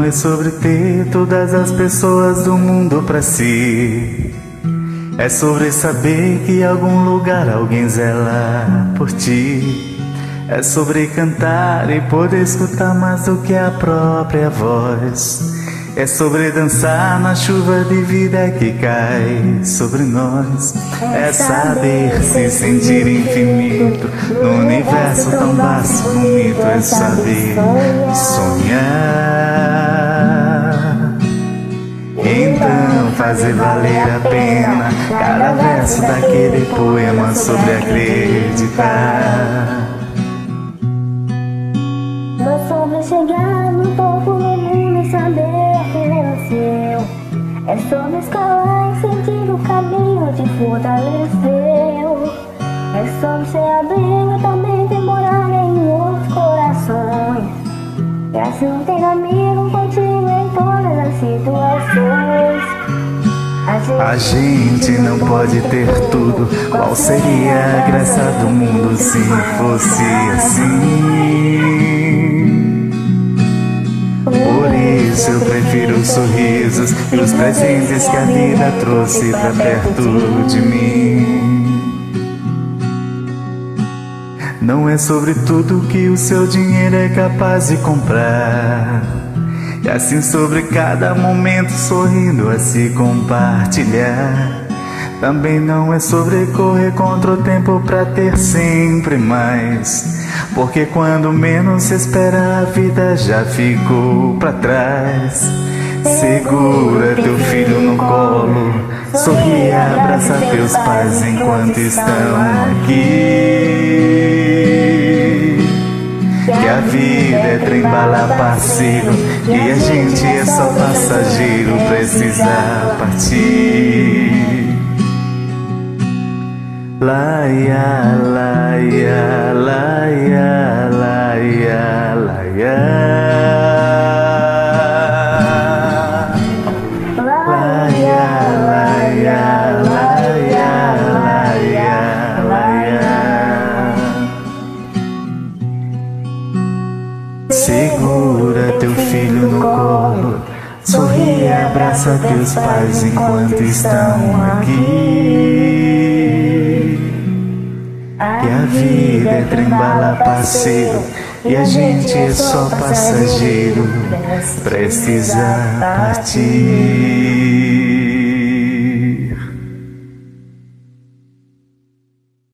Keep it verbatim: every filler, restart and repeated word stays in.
é sobre ter todas as pessoas do mundo pra si. É sobre saber que em algum lugar alguém zela por ti. É sobre cantar e poder escutar mais do que a própria voz. É sobre dançar na chuva de vida que cai sobre nós. É saber se sentir infinito no universo tão vasto, bonito. É saber sonhar. Então fazer valer a pena cada verso daquele poema sobre acreditar. Não é sobre chegar no topo do mundo e saber que venceu. É sobre escalar e sentir o caminho te fortaleceu. É sobre ser abrigo e também ter morar em outros corações. E assim ter amigo contigo em todas as situações. A gente não pode ter tudo. Qual seria a graça do mundo se fosse assim? Por isso eu prefiro os sorrisos e os presentes que a vida trouxe pra perto de mim. Não é sobre tudo que o seu dinheiro é capaz de comprar. E assim sobre cada momento sorrindo a se compartilhar. Também não é sobre correr contra o tempo pra ter sempre mais. Porque quando menos se espera a vida já ficou pra trás. Segura teu filho no colo, sorri e abraça teus pais enquanto estão aqui. Que a vida é trem-bala parceiro e a gente é só passageiro, precisa partir. Laia, laia, laia, laia, laia. Laia, laia, laia, laia, laia. Segura teu filho no colo, sorri e abraça teus pais enquanto estão aqui. Que a vida é trem-bala parceiro e a gente é só passageiro, precisa partir.